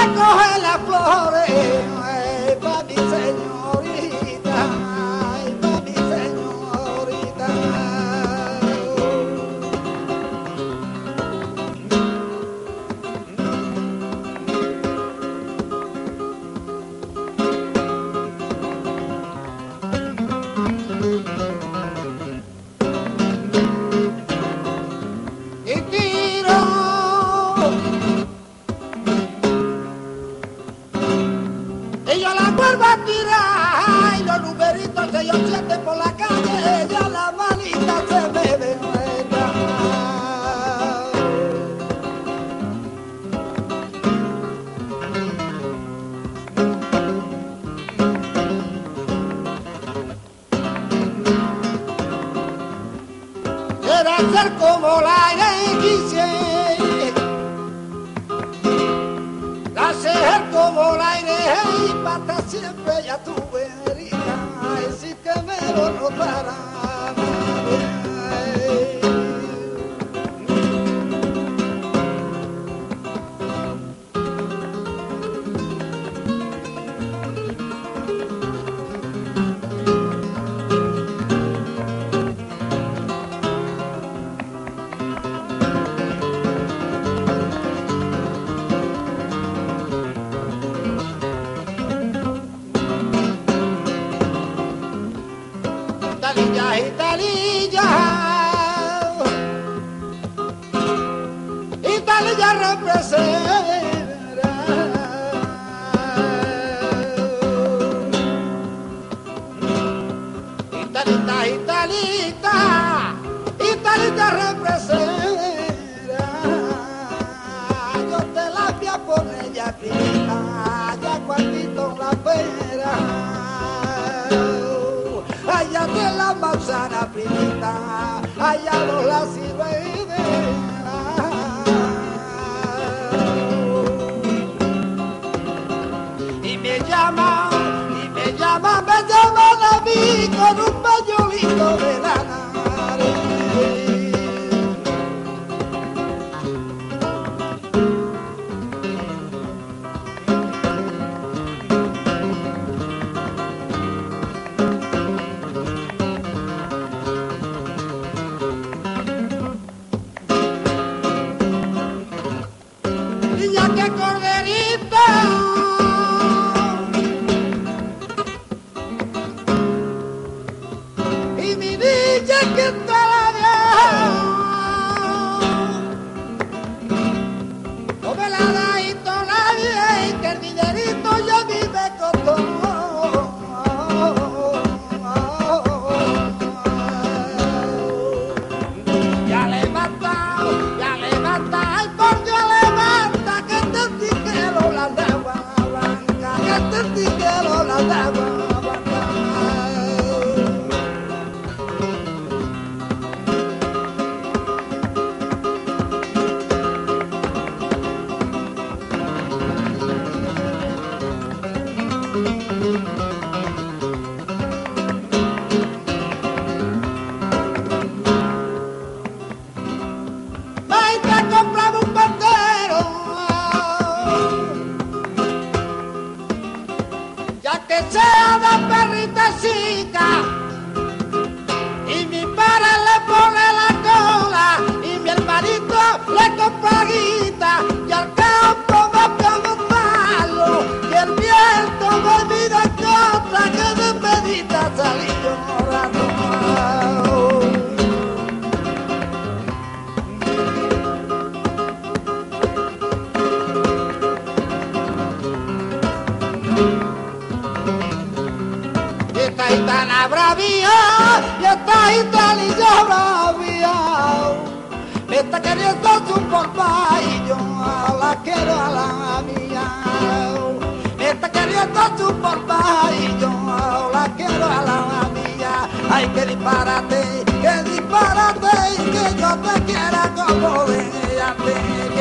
recoge las flores pa' mi señorita, pa' mi señorita. Y tiro y yo la vuelvo a tirar y los numeritos que yo siente por la calle ya la manita se me demuestra. Quiero ser como la aire quise, ser como el aire y pata siempre ya tuve herida, y si que me lo notara. Italilla, Italilla, Italilla representa. Italita, Italita, Italita representa. Yo te la voy a poner ya pinta, ya cuantito la pera. Allá de la manzana primita, allá no la sirve. Y me llaman a mí con un pañuelito de la nariz. Niña, qué corderita, y mi niña que está la vieja, no me la da y todavía, y que el dinerito ya a mí me costó. Ya levanta, ay por Dios levanta, que te tiquero la agua blanca, que te tiquero la agua blanca. Maite, comprame un bandero, ya que sea de perrita chica, y mi padre le pone la cola, y mi hermanito le compra guita, y al campo me pego un palo, y el viento me mira en contra, que de pedita salí llorando. Esta gitana bravía, y esta gitanilla bravía, me está queriendo su polva y yo la quiero a la mía. Me está queriendo su polva y yo la quiero a la mía. Ay, que disparate, y que yo te quiera como ella te